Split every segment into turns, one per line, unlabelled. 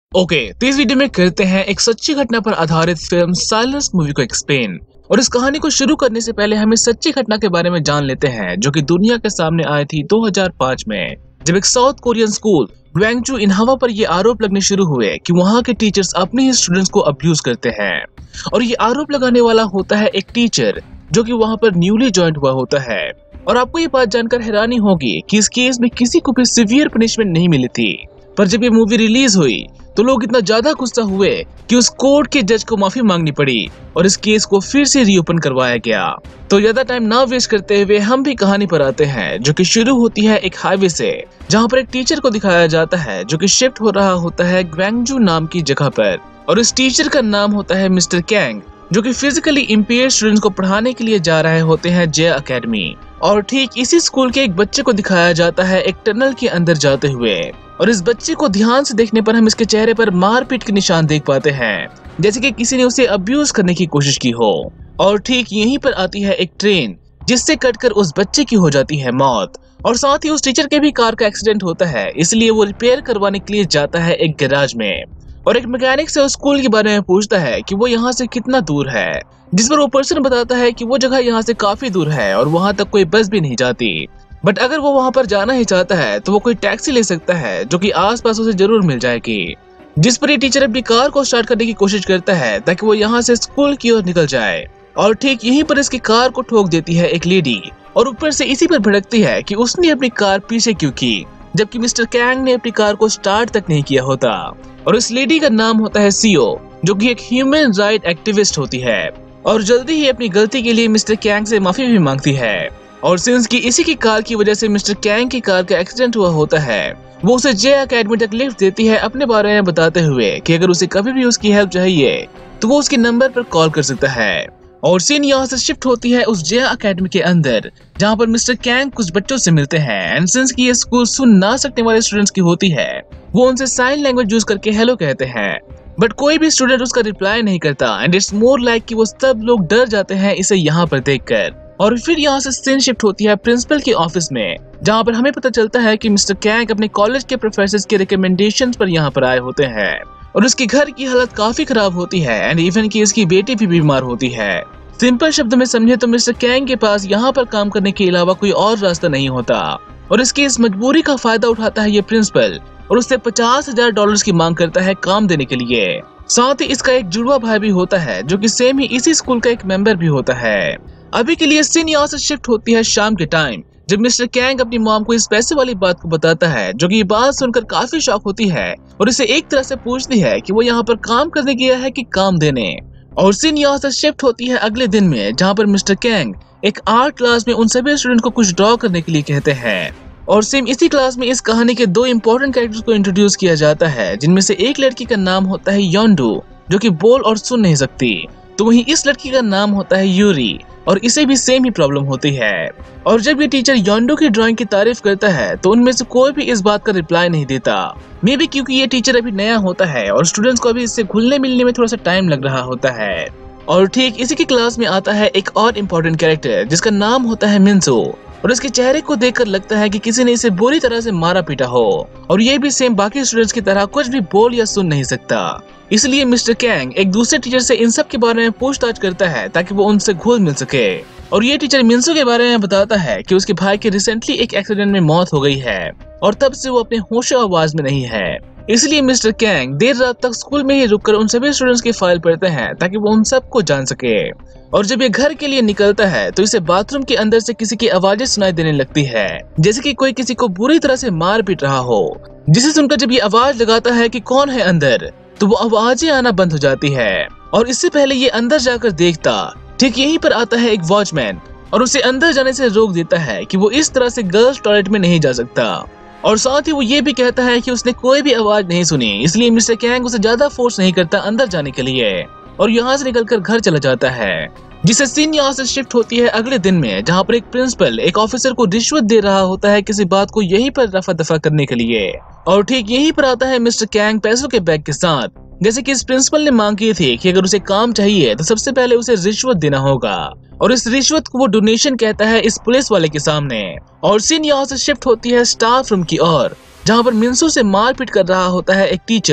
तो इस वीडियो में करते हैं एक सच्ची घटना पर आधारित फिल्म साइलेंस मूवी को एक्सप्लेन। और इस कहानी को शुरू करने से पहले हम इस सच्ची घटना के बारे में जान लेते हैं जो कि दुनिया के सामने आई थी 2005 में, जब एक South Korean school Gwangju Inhwa पर ये आरोप लगने शुरू हुए कि वहाँ के टीचर्स अपने ही स्टूडेंट्स को अब्यूज करते हैं। और ये आरोप लगाने वाला होता है एक टीचर जो कि वहाँ पर न्यूली ज्वाइन हुआ होता है। और आपको ये बात जानकर हैरानी होगी कि इस केस में किसी को भी सीवियर पनिशमेंट नहीं मिली थी। पर जब ये मूवी रिलीज हुई तो लोग इतना ज्यादा गुस्सा हुए कि उस कोर्ट के जज को माफी मांगनी पड़ी और इस केस को फिर से रीओपन करवाया गया। तो ज्यादा टाइम ना वेस्ट करते हुए हम भी कहानी पर आते हैं, जो कि शुरू होती है एक हाईवे से, जहां पर एक टीचर को दिखाया जाता है जो कि शिफ्ट हो रहा होता है ग्वांगजू नाम की जगह पर। और इस टीचर का नाम होता है मिस्टर कैंग, जो कि फिजिकली इम्पेयर्ड स्टूडेंट्स को पढ़ाने के लिए जा रहे होते हैं जे अकेडमी। और ठीक इसी स्कूल के एक बच्चे को दिखाया जाता है एक टनल के अंदर जाते हुए। और इस बच्चे को ध्यान से देखने पर हम इसके चेहरे पर मारपीट के निशान देख पाते हैं, जैसे कि किसी ने उसे अब्यूज करने की कोशिश की हो। और ठीक यहीं पर आती है एक ट्रेन जिससे कटकर उस बच्चे की हो जाती है मौत। और साथ ही उस टीचर के भी कार का एक्सीडेंट होता है, इसलिए वो रिपेयर करवाने के लिए जाता है एक गैराज में। और एक मैकेनिक से उस स्कूल के बारे में पूछता है कि वो यहाँ से कितना दूर है, जिस पर वो पर्सन बताता है कि वो जगह यहाँ से काफी दूर है और वहाँ तक कोई बस भी नहीं जाती। बट अगर वो वहाँ पर जाना ही चाहता है तो वो कोई टैक्सी ले सकता है जो कि आसपास उसे जरूर मिल जाएगी। जिस पर ये टीचर अपनी कार को स्टार्ट करने की कोशिश करता है ताकि वो यहाँ से स्कूल की ओर निकल जाए। और ठीक यहीं पर इसकी कार को ठोक देती है एक लेडी, और ऊपर से इसी पर भड़कती है कि उसने अपनी कार पीछे क्यों की, जबकि मिस्टर कैंग ने अपनी कार को स्टार्ट तक नहीं किया होता। और इस लेडी का नाम होता है सीओ, जो कि एक ह्यूमन राइट एक्टिविस्ट होती है। और जल्दी ही अपनी गलती के लिए मिस्टर कैंग से माफी भी मांगती है। और सिंस की इसी की कार की वजह से मिस्टर कैंग की कार का एक्सीडेंट हुआ होता है, वो उसे जे अकेडमी तक लिफ्ट देती है, अपने बारे में बताते हुए कि अगर उसे कभी भी उसकी हेल्प चाहिए तो वो उसके नंबर पर कॉल कर सकता है। और सीन यहाँ से शिफ्ट होती है उस जे अकेडमी के अंदर, जहाँ पर मिस्टर कैंग कुछ बच्चों से मिलते हैं। एंड सिंस की ये स्कूल सुन ना सकने वाले स्टूडेंट्स की होती है, वो उनसे साइन लैंग्वेज यूज करके हेलो कहते हैं, बट कोई भी स्टूडेंट उसका रिप्लाई नहीं करता। एंड इट्स मोर लाइक कि वो सब लोग डर जाते हैं इसे यहाँ पर देखकर। और फिर यहाँ से सीन शिफ्ट होती है प्रिंसिपल के ऑफिस में, जहाँ पर हमें पता चलता है कि मिस्टर कैंग अपने कॉलेज के प्रोफेसर्स के रिकमेंडेशंस पर यहाँ पर आए होते हैं। और उसके घर की हालत काफी खराब होती है एंड इवन कि इसकी बेटी भी बीमार होती है। सिंपल शब्द में समझे तो मिस्टर कैंग के पास यहाँ पर काम करने के अलावा कोई और रास्ता नहीं होता। और इसकी इस मजबूरी का फायदा उठाता है ये प्रिंसिपल और उससे $50,000 की मांग करता है काम देने के लिए। साथ ही इसका एक जुड़वा भाई भी होता है जो कि सेम ही इसी स्कूल का एक मेंबर भी होता है। अभी के लिए सीन यहाँ से शिफ्ट होती है शाम के टाइम, जब मिस्टर कैंग अपनी मॉम को इस पैसे वाली बात को बताता है, जो कि ये बात सुनकर काफी शॉक होती है और इसे एक तरह से पूछती है कि वो यहाँ पर काम करने गया है कि काम देने। और सीन यहाँ से शिफ्ट होती है अगले दिन में, जहाँ पर मिस्टर कैंग एक आर्ट क्लास में उन सभी स्टूडेंट को कुछ ड्रॉ करने के लिए कहते हैं। और सेम इसी क्लास में इस कहानी के दो इम्पोर्टेंट कैरेक्टर्स को इंट्रोड्यूस किया जाता है, जिनमें से एक लड़की का नाम होता है योंडू, जो कि बोल और सुन नहीं सकती, तो वहीं इस लड़की का नाम होता है यूरी और इसे भी सेम ही प्रॉब्लम होती है। और जब ये टीचर योंडू की ड्राइंग की तारीफ करता है तो उनमें से कोई भी इस बात का रिप्लाई नहीं देता, मे बी क्योंकि ये टीचर अभी नया होता है और स्टूडेंट्स को अभी इससे घुलने मिलने में थोड़ा सा टाइम लग रहा होता है। और ठीक इसी की क्लास में आता है एक और इम्पोर्टेंट कैरेक्टर जिसका नाम होता है मिन्सो, और इसके चेहरे को देखकर लगता है कि किसी ने इसे बुरी तरह से मारा पीटा हो और ये भी सेम बाकी स्टूडेंट्स की तरह कुछ भी बोल या सुन नहीं सकता। इसलिए मिस्टर कैंग एक दूसरे टीचर से इन सब के बारे में पूछताछ करता है ताकि वो उनसे घुल मिल सके। और ये टीचर मिन्सो के बारे में बताता है कि उसके भाई की रिसेंटली एक एक्सीडेंट में मौत हो गई है और तब से वो अपने होशो आवाज में नहीं है। इसलिए मिस्टर कैंग देर रात तक स्कूल में ही रुककर उन सभी स्टूडेंट्स की फाइल पढ़ते हैं ताकि वो उन सबको जान सके। और जब ये घर के लिए निकलता है तो इसे बाथरूम के अंदर से किसी की आवाजें सुनाई देने लगती है, जैसे कि कोई किसी को बुरी तरह से मार पीट रहा हो, जिसे सुनकर जब ये आवाज लगाता है कि कौन है अंदर, तो वो आवाजें आना बंद हो जाती है। और इससे पहले ये अंदर जाकर देखता, ठीक यहीं पर आता है एक वॉचमैन और उसे अंदर जाने से रोक देता है कि वो इस तरह से गर्ल्स टॉयलेट में नहीं जा सकता। और साथ ही वो ये भी कहता है कि उसने कोई भी आवाज नहीं सुनी, इसलिए मिस्टर कैंग उसे ज्यादा फोर्स नहीं करता अंदर जाने के लिए और यहाँ से निकलकर घर चला जाता है। जिससे सीन यहाँ से शिफ्ट होती है अगले दिन में, जहाँ पर एक प्रिंसिपल एक ऑफिसर को रिश्वत दे रहा होता है किसी बात को यहीं पर रफा दफा करने के लिए। और ठीक यहीं पर आता है मिस्टर कैंग पैसों के बैग के साथ, जैसे कि इस प्रिंसिपल ने मांग की थी कि अगर उसे काम चाहिए तो सबसे पहले उसे रिश्वत देना होगा। और इस रिश्वत को वो डोनेशन कहता है इस पुलिस वाले के सामने। और सीन यहाँ से शिफ्ट होती है स्टाफ रूम की ओर, जहाँ पर मिन्सो से मारपीट कर रहा होता है एक टीचर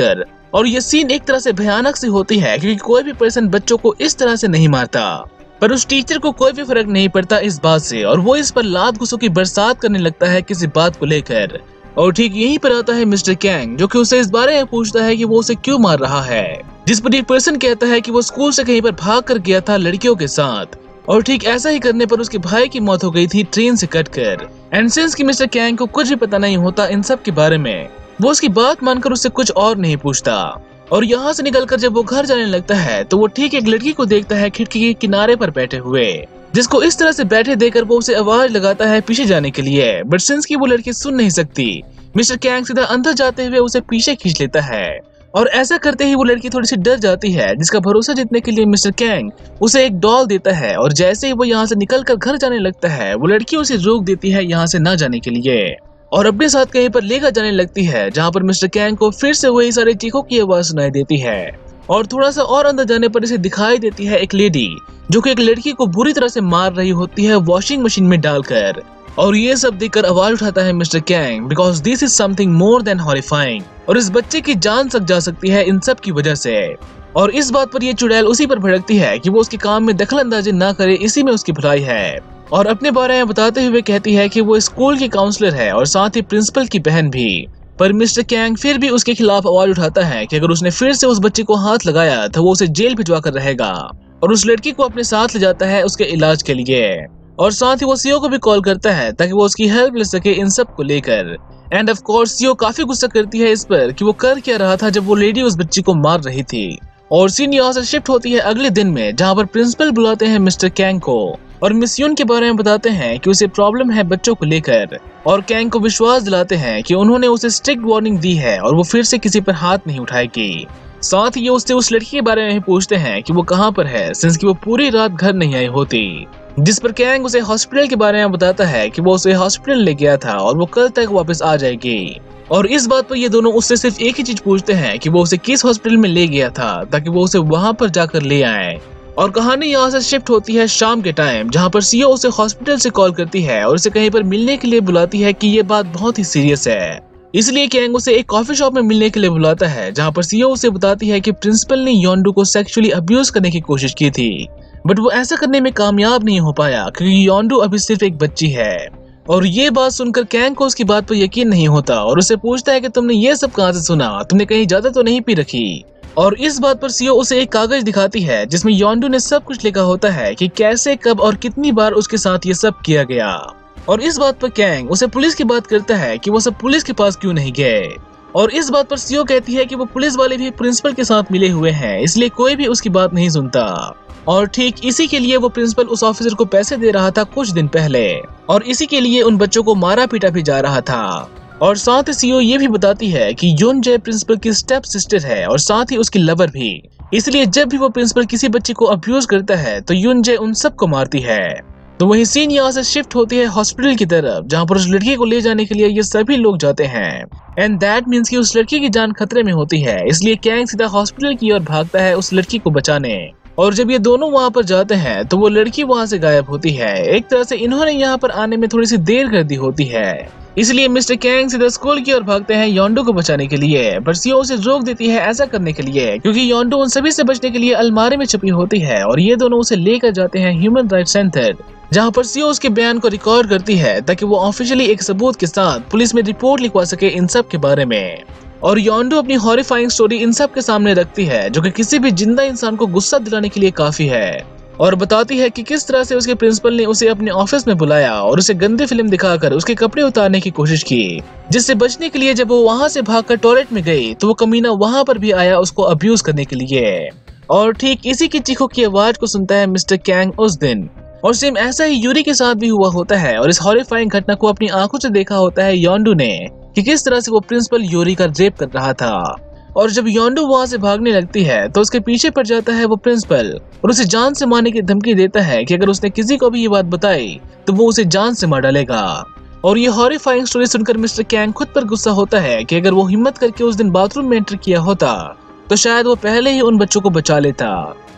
और ये सीन एक तरह से भयानक सी होती है क्योंकि कोई भी पर्सन बच्चों को इस तरह से नहीं मारता, पर उस टीचर को कोई भी फर्क नहीं पड़ता इस बात से और वो इस पर लात गुस्सों की बरसात करने लगता है किसी बात को लेकर। और ठीक यहीं पर आता है मिस्टर कैंग, जो कि उसे इस बारे में पूछता है कि वो उसे क्यों मार रहा है, जिस पर एक पर्सन कहता है कि वो स्कूल से कहीं पर भाग कर गया था लड़कियों के साथ, और ठीक ऐसा ही करने पर उसके भाई की मौत हो गई थी ट्रेन से कटकर। एंड सिंस कि मिस्टर कैंग को कुछ भी पता नहीं होता इन सब के बारे में, वो उसकी बात मानकर उससे कुछ और नहीं पूछता। और यहाँ से निकलकर जब वो घर जाने लगता है तो वो ठीक एक लड़की को देखता है खिड़की के किनारे पर बैठे हुए, जिसको इस तरह से बैठे देखकर वो उसे आवाज लगाता है पीछे जाने के लिए, बट सिंस कि वो लड़की सुन नहीं सकती, मिस्टर कैंग सीधा अंदर जाते हुए उसे पीछे खींच लेता है। और ऐसा करते ही वो लड़की थोड़ी सी डर जाती है, जिसका भरोसा जीतने के लिए मिस्टर कैंग उसे एक डॉल देता है। और जैसे ही वो यहाँ से निकलकर घर जाने लगता है, वो लड़की उसे रोक देती है यहाँ से ना जाने के लिए और अपने साथ कहीं पर लेकर जाने लगती है, जहाँ पर मिस्टर कैंग को फिर से वही सारे चीखों की आवाज सुनाई देती है। और थोड़ा सा और अंदर जाने पर इसे दिखाई देती है एक लेडी, जो कि एक लड़की को बुरी तरह से मार रही होती है वॉशिंग मशीन में डालकर। और ये सब देखकर आवाज उठाता है Mister Kang, because this is something more than horrifying, और इस बच्चे की जान सक जा सकती है इन सब की वजह से। और इस बात पर ये चुड़ैल उसी पर भड़कती है कि वो उसके काम में दखल अंदाजी ना करे, इसी में उसकी भलाई है। और अपने बारे में बताते हुए कहती है कि वो स्कूल की काउंसलर है और साथ ही प्रिंसिपल की बहन भी। पर मिस्टर कैंग फिर भी उसके खिलाफ आवाज उठाता है कि अगर उसने फिर से उस बच्चे को हाथ लगाया तो वो उसे जेल भिजवा कर रहेगा, और उस लड़की को अपने साथ ले जाता है उसके इलाज के लिए। और साथ ही वो सीओ को भी कॉल करता है ताकि वो उसकी हेल्प ले सके इन सब को लेकर। एंड ऑफ कोर्स सीओ काफी गुस्सा करती है इस पर कि वो कर क्या रहा था जब वो लेडी उस बच्ची को मार रही थी। और सीन यहाँ से शिफ्ट होती है अगले दिन में, जहाँ पर प्रिंसिपल बुलाते हैं मिस्टर कैंग को और मिस यून के बारे में बताते हैं कि उसे प्रॉब्लम है बच्चों को लेकर, और कैंग को विश्वास दिलाते हैं कि उन्होंने उसे स्ट्रिक्ट वार्निंग दी है और वो फिर से किसी पर हाथ नहीं उठाएगी। साथ ही उससे उस लड़की के बारे में पूछते हैं कि वो कहाँ पर है, सिंस कि वो पूरी रात घर नहीं आई होती, जिस पर कैंग उसे हॉस्पिटल के बारे में बताता है कि वो उसे हॉस्पिटल ले गया था और वो कल तक वापस आ जाएगी। और इस बात पर ये दोनों उससे सिर्फ एक ही चीज पूछते हैं कि वो उसे किस हॉस्पिटल में ले गया था, ताकि वो उसे वहां पर जाकर ले आए। और कहानी यहाँ से शिफ्ट होती है शाम के टाइम, जहाँ पर सीओ उसे हॉस्पिटल से कॉल करती है और उसे कहीं पर मिलने के लिए बुलाती है कि ये बात बहुत ही सीरियस है। इसलिए कैंग उसे एक कॉफी शॉप में मिलने के लिए बुलाता है, जहाँ पर सीओ उसे बताती है कि प्रिंसिपल ने योंडू को सेक्सुअली अब्यूज करने की कोशिश की थी, बट वो ऐसा करने में कामयाब नहीं हो पाया क्योंकि योंडू अभी सिर्फ एक बच्ची है। और ये बात सुनकर कैंग को उसकी बात पर यकीन नहीं होता और उसे पूछता है कि तुमने ये सब कहाँ से सुना, तुमने कहीं ज्यादा तो नहीं पी रखी। और इस बात पर सीओ उसे एक कागज दिखाती है जिसमें योंडू ने सब कुछ लिखा होता है कि कैसे, कब और कितनी बार उसके साथ ये सब किया गया। और इस बात पर कैंग उसे पुलिस की बात करता है कि वो सब पुलिस के पास क्यों नहीं गए। और इस बात पर सीओ कहती है कि वो पुलिस वाले भी प्रिंसिपल के साथ मिले हुए हैं, इसलिए कोई भी उसकी बात नहीं सुनता। और ठीक इसी के लिए वो प्रिंसिपल उस ऑफिसर को पैसे दे रहा था कुछ दिन पहले, और इसी के लिए उन बच्चों को मारा पीटा भी जा रहा था। और साथ ही सीओ ये भी बताती है कि यून जे प्रिंसिपल की स्टेप सिस्टर है और साथ ही उसकी लवर भी, इसलिए जब भी वो प्रिंसिपल किसी बच्चे को अब्यूज करता है तो यून जे उन सबको मारती है। तो वही सीन यहाँ से शिफ्ट होती है हॉस्पिटल की तरफ, जहाँ पर उस लड़की को ले जाने के लिए ये सभी लोग जाते हैं। एंड दैट मीन्स कि उस लड़की की जान खतरे में होती है, इसलिए कैंग सीधा हॉस्पिटल की ओर भागता है उस लड़की को बचाने। और जब ये दोनों वहाँ पर जाते हैं तो वो लड़की वहाँ से गायब होती है। एक तरह से इन्होंने यहाँ पर आने में थोड़ी सी देर कर दी होती है, इसलिए मिस्टर कैंग सीधा स्कूल की ओर भागते हैं योंडू को बचाने के लिए, पर सीओ उसे रोक देती है ऐसा करने के लिए क्योंकि योंडू उन सभी से बचने के लिए अलमारी में छुपी होती है। और ये दोनों उसे लेकर जाते हैं ह्यूमन राइट सेंटर, जहाँ पर सीओ उसके बयान को रिकॉर्ड करती है ताकि वो ऑफिशियली एक सबूत के साथ पुलिस में रिपोर्ट लिखवा सके इन सब के बारे में। और योंडू अपनी हॉरिफाइंग स्टोरी इन सब के सामने रखती है, जो कि किसी भी जिंदा इंसान को गुस्सा दिलाने के लिए काफी है, और बताती है कि किस तरह से उसके प्रिंसिपल ने उसे अपने ऑफिस में बुलाया और उसे गंदी फिल्म दिखाकर उसके कपड़े उतारने की कोशिश की, जिससे बचने के लिए जब वो वहां से भागकर टॉयलेट में गई तो वो कमीना वहां पर भी आया उसको अब्यूज करने के लिए। और ठीक इसी की चीखों की आवाज को सुनता है मिस्टर कैंग उस दिन। और सेम ऐसा ही यूरी के साथ भी हुआ होता है, और इस हॉरिफाइंग घटना को अपनी आंखों से देखा होता है योंडू ने कि किस तरह से वो प्रिंसिपल यूरी का रेप कर रहा था। और जब योंडू वहां से भागने लगती है तो उसके पीछे पड़ जाता है वो प्रिंसिपल और उसे जान से मारने की धमकी देता है कि अगर उसने किसी को भी ये बात बताई तो वो उसे जान से मार डालेगा। और ये हॉरिफाइंग स्टोरी सुनकर मिस्टर कैंग खुद पर गुस्सा होता है कि अगर वो हिम्मत करके उस दिन बाथरूम में एंटर किया होता तो शायद वो पहले ही उन बच्चों को बचा लेता।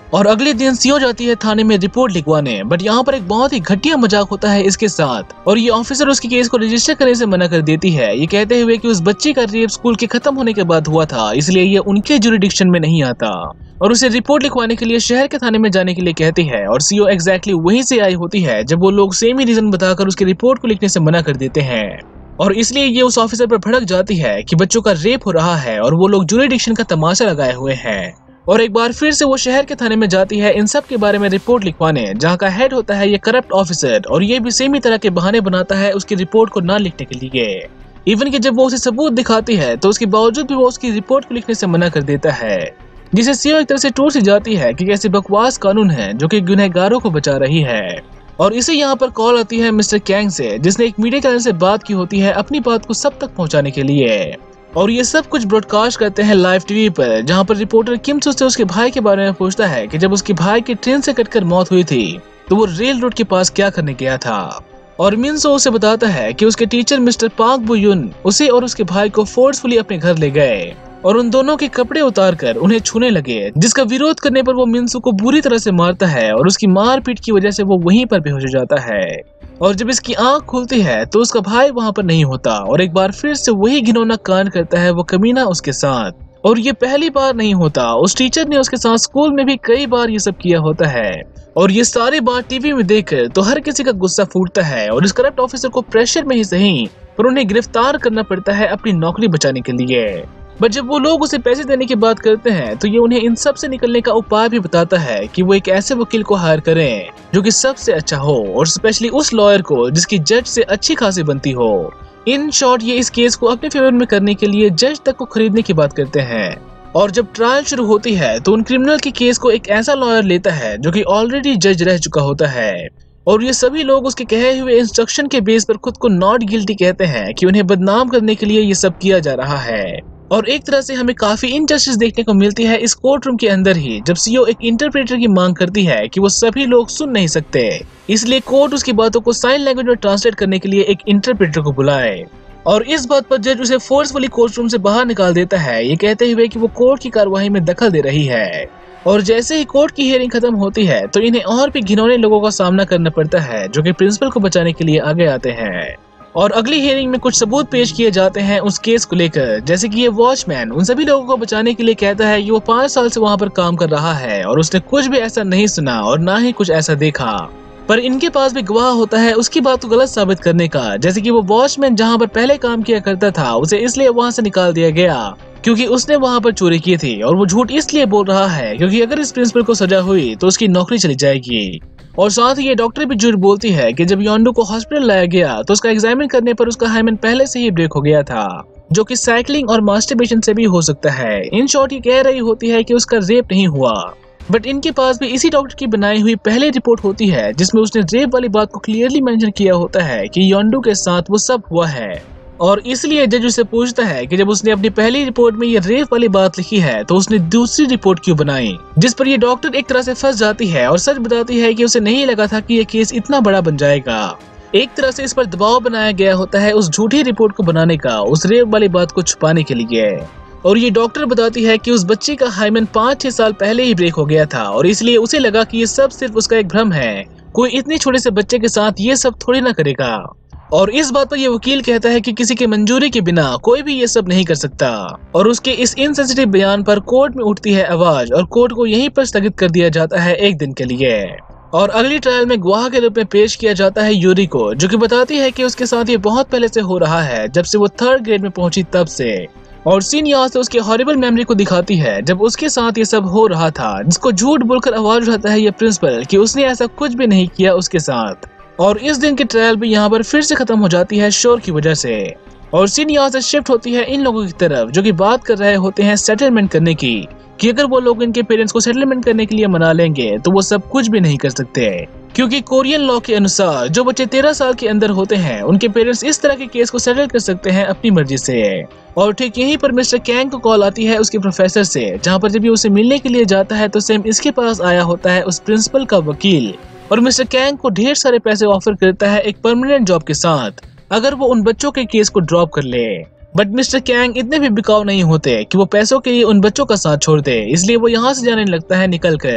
और अगले दिन सीओ जाती है थाने में रिपोर्ट लिखवाने, बट यहाँ पर एक बहुत ही घटिया मजाक होता है इसके साथ और ये ऑफिसर उसके केस को रजिस्टर करने से मना कर देती है, ये कहते हुए कि उस बच्चे का रेप स्कूल के खत्म होने के बाद हुआ था, इसलिए ये उनके जुरिडिक्शन में नहीं आता और उसे रिपोर्ट लिखवाने के लिए शहर के थाने में जाने के लिए कहती है। और सीओ एग्जैक्टली वहीं से आई होती है जब वो लोग सेम ही रीजन बताकर उसकी रिपोर्ट को लिखने से मना कर देते हैं और इसलिए ये उस ऑफिसर पर भड़क जाती है कि बच्चों का रेप हो रहा है और वो लोग जुरिडिक्शन का तमाशा लगाए हुए हैं। और एक बार फिर से वो शहर के थाने में जाती है इन सब के बारे में रिपोर्ट लिखवाने, जहाँ का हेड होता है ये करप्ट ऑफिसर और ये भी सेम ही तरह के बहाने बनाता है उसकी रिपोर्ट को ना लिखने के लिए। इवन कि जब वो उसे सबूत दिखाती है तो उसके बावजूद भी वो उसकी रिपोर्ट को लिखने से मना कर देता है, जिसे सीओ एक तरह से टूट सी जाती है कि कैसे बकवास कानून है जो कि गुनहगारों को बचा रही है। और इसे यहाँ पर कॉल आती है मिस्टर कैंग से, जिसने एक मीडिया चैनल से बात की होती है अपनी बात को सब तक पहुँचाने के लिए और ये सब कुछ ब्रॉडकास्ट करते हैं लाइव टीवी पर, जहाँ पर रिपोर्टर किम सू से उसके भाई के बारे में पूछता है कि जब उसके भाई की ट्रेन से कटकर मौत हुई थी तो वो रेल रोड के पास क्या करने गया था। और मिन सो उसे बताता है कि उसके टीचर मिस्टर पाक बु युन उसे और उसके भाई को फोर्सफुली अपने घर ले गए और उन दोनों के कपड़े उतारकर उन्हें छूने लगे, जिसका विरोध करने पर वो मिनसू को बुरी तरह से मारता है और उसकी मारपीट की वजह से वो वहीं पर बेहोश हो जाता है। और जब इसकी आंख खुलती है तो उसका भाई वहां पर नहीं होता और एक बार फिर से वही घिनौना कांड करता है वो कमीना उसके साथ। और ये पहली बार नहीं होता, उस टीचर ने उसके साथ स्कूल में भी कई बार ये सब किया होता है और ये सारी बात टीवी में देखकर तो हर किसी का गुस्सा फूटता है और इस करप्ट ऑफिसर को प्रेशर में ही सही पर उन्हें गिरफ्तार करना पड़ता है अपनी नौकरी बचाने के लिए। बट जब वो लोग उसे पैसे देने की बात करते हैं तो ये उन्हें इन सब से निकलने का उपाय भी बताता है कि वो एक ऐसे वकील को हायर करें जो कि सबसे अच्छा हो और स्पेशली उस लॉयर को जिसकी जज से अच्छी खासी बनती हो। इन शॉर्ट ये इस केस को अपने फेवर में करने के लिए जज तक को खरीदने की बात करते हैं। और जब ट्रायल शुरू होती है तो उन क्रिमिनल के केस को एक ऐसा लॉयर लेता है जो कि ऑलरेडी जज रह चुका होता है और ये सभी लोग उसके कहे हुए इंस्ट्रक्शन के बेस पर खुद को नॉट गिल्टी कहते हैं कि उन्हें बदनाम करने के लिए ये सब किया जा रहा है। और एक तरह से हमें काफी इनजस्टिस देखने को मिलती है इस कोर्ट रूम के अंदर ही, जब सीओ एक इंटरप्रेटर की मांग करती है कि वो सभी लोग सुन नहीं सकते, इसलिए कोर्ट उसकी बातों को साइन लैंग्वेज में ट्रांसलेट करने के लिए एक इंटरप्रेटर को बुलाए। और इस बात पर जज उसे फोर्सफुली कोर्ट रूम से बाहर निकाल देता है, ये कहते हुए कि वो कोर्ट की कार्यवाही में दखल दे रही है। और जैसे ही कोर्ट की हियरिंग खत्म होती है तो इन्हें और भी घिनौने लोगों का सामना करना पड़ता है जो कि प्रिंसिपल को बचाने के लिए आगे आते हैं। और अगली हियरिंग में कुछ सबूत पेश किए जाते हैं उस केस को लेकर, जैसे कि ये वॉचमैन उन सभी लोगों को बचाने के लिए कहता है कि वो 5 साल से वहां पर काम कर रहा है और उसने कुछ भी ऐसा नहीं सुना और ना ही कुछ ऐसा देखा, पर इनके पास भी गवाह होता है उसकी बात को गलत साबित करने का। जैसे कि वो वॉचमैन जहां पर पहले काम किया करता था उसे इसलिए वहां से निकाल दिया गया क्योंकि उसने वहां पर चोरी की थी, और वो झूठ इसलिए बोल रहा है क्योंकि अगर इस प्रिंसिपल को सजा हुई तो उसकी नौकरी चली जाएगी। और साथ ही ये डॉक्टर भी झूठ बोलती है कि जब योंडू को हॉस्पिटल लाया गया तो उसका एग्जामिन करने पर उसका हाइमेन पहले से ही ब्रेक हो गया था, जो कि साइकिलिंग और मास्टरबेशन से भी हो सकता है। इन शॉर्ट ये कह रही होती है कि उसका रेप नहीं हुआ, बट इनके पास भी इसी डॉक्टर की बनाई हुई पहले रिपोर्ट होती है जिसमें उसने रेप वाली बात को क्लियरली मेंशन किया होता है कि योंडू के साथ वो सब हुआ है। और इसलिए जज उसे पूछता है कि जब उसने अपनी पहली रिपोर्ट में ये रेप वाली बात लिखी है तो उसने दूसरी रिपोर्ट क्यों बनाई, जिस पर ये डॉक्टर एक तरह से फंस जाती है और सच बताती है कि उसे नहीं लगा था कि ये केस इतना बड़ा बन जाएगा। एक तरह से इस पर दबाव बनाया गया होता है उस झूठी रिपोर्ट को बनाने का, उस रेप वाली बात को छुपाने के लिए। और ये डॉक्टर बताती है कि उस बच्चे का हाइमेन 5-6 साल पहले ही ब्रेक हो गया था और इसलिए उसे लगा कि ये सब सिर्फ उसका एक भ्रम है, कोई इतने छोटे से बच्चे के साथ ये सब थोड़ी ना करेगा। और इस बात पर ये वकील कहता है कि किसी के मंजूरी के बिना कोई भी ये सब नहीं कर सकता। और उसके इस इनसेंसिटिव बयान पर कोर्ट में उठती है आवाज और कोर्ट को यहीं पर स्थगित कर दिया जाता है एक दिन के लिए। और अगली ट्रायल में गवाह के रूप में पेश किया जाता है यूरी को, जो कि बताती है कि उसके साथ ये बहुत पहले से हो रहा है, जब से वो 3rd ग्रेड में पहुंची तब से। और सीन यहाँ से उसकी हॉरिबल मेमोरी को दिखाती है जब उसके साथ ये सब हो रहा था, जिसको झूठ बोलकर आवाज उठाता है ये प्रिंसिपल कि उसने ऐसा कुछ भी नहीं किया उसके साथ। और इस दिन की ट्रायल भी यहाँ पर फिर से खत्म हो जाती है शोर की वजह से। और सीन यहाँ से शिफ्ट होती है इन लोगों की तरफ जो कि बात कर रहे होते हैं सेटलमेंट करने की, कि अगर वो लोग इनके पेरेंट्स को सेटलमेंट करने के लिए मना लेंगे तो वो सब कुछ भी नहीं कर सकते, क्योंकि कोरियन लॉ के अनुसार जो बच्चे 13 साल के अंदर होते हैं उनके पेरेंट्स इस तरह के केस को सेटल कर सकते हैं अपनी मर्जी से। और ठीक यहीं पर मिस्टर कैंग को कॉल आती है उसके प्रोफेसर से, जहाँ पर जब ये उसे मिलने के लिए जाता है तो सेम इसके पास आया होता है उस प्रिंसिपल का वकील, और मिस्टर कैंग को ढेर सारे पैसे ऑफर करता है एक परमानेंट जॉब के साथ अगर वो उन बच्चों के केस को ड्रॉप कर ले। बट मिस्टर कैंग इतने भी बिकाऊ नहीं होते कि वो पैसों के लिए उन बच्चों का साथ छोड़ दे, इसलिए वो यहाँ से जाने लगता है निकल कर।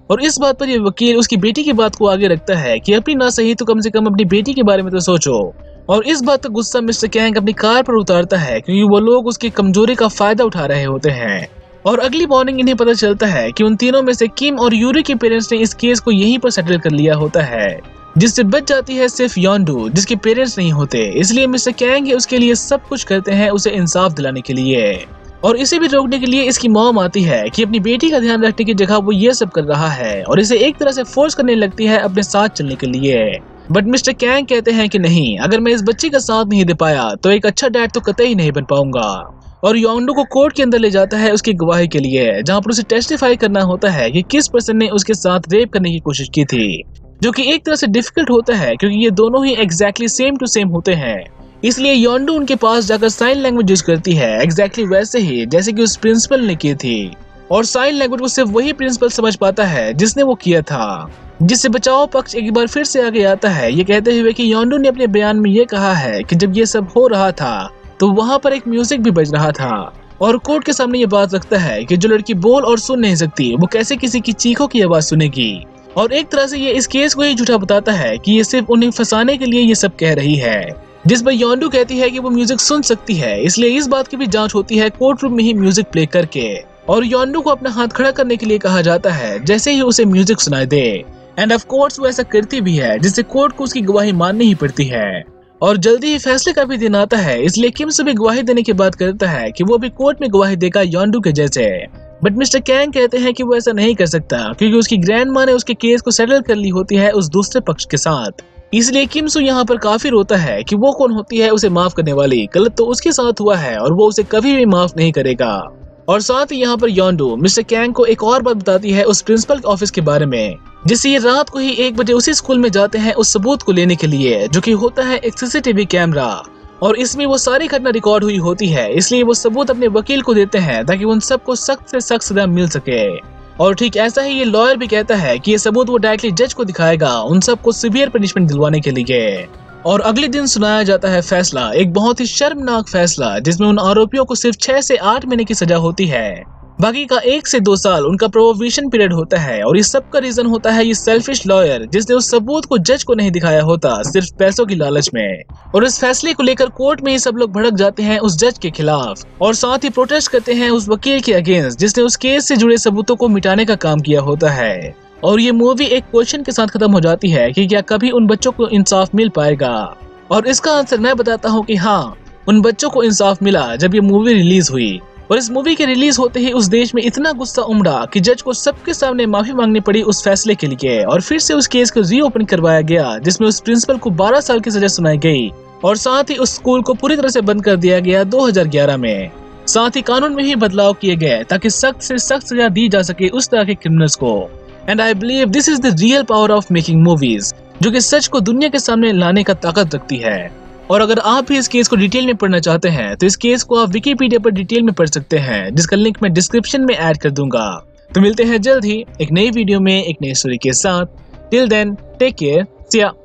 और इस बात पर ये वकील उसकी बेटी की बात को आगे रखता है कि अपनी ना सही तो कम से कम अपनी बेटी के बारे में तो सोचो। और इस बात का गुस्सा मिस्टर कैंग अपनी कार पर उतारता है क्योंकि वो लोग उसकी कमजोरी का फायदा उठा रहे होते हैं। और अगली मॉर्निंग इन्हें पता चलता है कि उन तीनों में से किम और यूरी के पेरेंट्स ने इस केस को यहीं पर सेटल कर लिया होता है, जिससे बच जाती है सिर्फ योंडू जिसके पेरेंट्स नहीं होते। इसलिए मिस्टर कैंग उसके लिए सब कुछ करते हैं उसे इंसाफ दिलाने के लिए। और इसे भी रोकने के लिए इसकी मॉम आती है कि अपनी बेटी का ध्यान रखने की जगह वो ये सब कर रहा है और इसे एक तरह से फोर्स करने लगती है अपने साथ चलने के लिए। बट मिस्टर कैंग कहते हैं कि नहीं, अगर मैं इस बच्ची का साथ नहीं दे पाया तो एक अच्छा डैड तो कतई नहीं बन पाऊंगा। और योंडू को कोर्ट के अंदर ले जाता है उसकी गवाही के लिए, जहाँ पर उसे टेस्टिफाई करना होता है कि किस पर्सन ने उसके साथ रेप करने की कोशिश की थी, जो कि एक तरह से डिफिकल्ट होता है क्योंकि ये दोनों ही एग्जैक्टली सेम टू सेम होते हैं। इसलिए योंडू उनके पास जाकर साइन लैंग्वेज यूज करती है एग्जैक्टली वैसे ही जैसे कि उस प्रिंसिपल ने की थी। और साइन लैंग्वेज को सिर्फ वही प्रिंसिपल समझ पाता है जिसने वो किया था, जिससे बचाव पक्ष एक बार फिर से आगे आता है ये कहते हुए कि योंडू ने अपने बयान में ये कहा है कि जब ये सब हो रहा था तो वहाँ पर एक म्यूजिक भी बज रहा था। और कोर्ट के सामने ये बात रखता है कि जो लड़की बोल और सुन नहीं सकती वो कैसे किसी की चीखों की आवाज सुनेगी। और एक तरह से ये इस केस को ही झूठा बताता है कि ये सिर्फ उन्हें फंसाने के लिए ये सब कह रही है, जिस पर योंडू कहती है कि वो म्यूजिक सुन सकती है। इसलिए इस बात की भी जांच होती है कोर्ट रूम में ही म्यूजिक प्ले करके। और योंडू को अपना हाथ खड़ा करने के लिए कहा जाता है जैसे ही उसे म्यूजिक सुनाई दे। एंड ऑफ कोर्स वो ऐसा करती भी है, जिससे कोर्ट को उसकी गवाही माननी ही पड़ती है। और जल्दी ही फैसले का भी दिन आता है, इसलिए किम से भी गवाही देने की बात करता है कि वो भी कोर्ट में गवाही देगा योंडू के जैसे। बट मिस्टर कैंग कहते हैं कि वो ऐसा नहीं कर सकता क्योंकि उसकी ग्रैंड माँ ने उसके केस को सेटल कर ली होती है उस दूसरे पक्ष के साथ। इसलिए किम सू यहाँ पर काफी रोता है कि वो कौन होती है उसे माफ करने वाली, गलत तो उसके साथ हुआ है और वो उसे कभी भी माफ नहीं करेगा। और साथ ही यहाँ पर योंडू मिस्टर कैंग को एक और बात बताती है उस प्रिंसिपल ऑफिस के बारे में, जिससे ये रात को ही 1 बजे उसी स्कूल में जाते हैं उस सबूत को लेने के लिए, जो कि होता है एक सीसीटीवी कैमरा। और इसमें वो सारी घटना रिकॉर्ड हुई होती है, इसलिए वो सबूत अपने वकील को देते हैं ताकि उन सबको सख्त से सख्त सजा मिल सके। और ठीक ऐसा ही ये लॉयर भी कहता है कि ये सबूत वो डायरेक्टली जज को दिखाएगा उन सबको सीवियर पनिशमेंट दिलवाने के लिए। और अगले दिन सुनाया जाता है फैसला, एक बहुत ही शर्मनाक फैसला जिसमें उन आरोपियों को सिर्फ 6 से 8 महीने की सजा होती है, बाकी का 1 से 2 साल उनका प्रोबेशन पीरियड होता है। और इस सब का रीजन होता है ये सेल्फिश लॉयर जिसने उस सबूत को जज को नहीं दिखाया होता, सिर्फ पैसों की लालच में। और इस फैसले को लेकर कोर्ट में ही सब लोग भड़क जाते हैं उस जज के खिलाफ और साथ ही प्रोटेस्ट करते हैं उस वकील के अगेंस्ट जिसने उस केस से जुड़े सबूतों को मिटाने का काम किया होता है। और ये मूवी एक क्वेश्चन के साथ खत्म हो जाती है कि क्या कभी उन बच्चों को इंसाफ मिल पाएगा। और इसका आंसर मैं बताता हूँ कि हाँ, उन बच्चों को इंसाफ मिला जब ये मूवी रिलीज हुई। और इस मूवी के रिलीज होते ही उस देश में इतना गुस्सा उमड़ा कि जज को सबके सामने माफी मांगनी पड़ी उस फैसले के लिए। और फिर से उस केस को रीओपन करवाया गया जिसमें उस प्रिंसिपल को 12 साल की सजा सुनाई गई और साथ ही उस स्कूल को पूरी तरह से बंद कर दिया गया 2011 में। साथ ही कानून में ही बदलाव किए गए ताकि सख्त से सख्त सजा दी जा सके उस तरह के क्रिमिनल्स को। And I believe this is the real power of making movies, जो कि सच को दुनिया के सामने लाने का ताकत रखती है। और अगर आप भी इस केस को डिटेल में पढ़ना चाहते हैं तो इस केस को आप विकिपीडिया पर डिटेल में पढ़ सकते हैं, जिसका लिंक मैं डिस्क्रिप्शन में ऐड कर दूंगा। तो मिलते हैं जल्द ही एक नई वीडियो में एक नई स्टोरी के साथ। Till then take care, see या।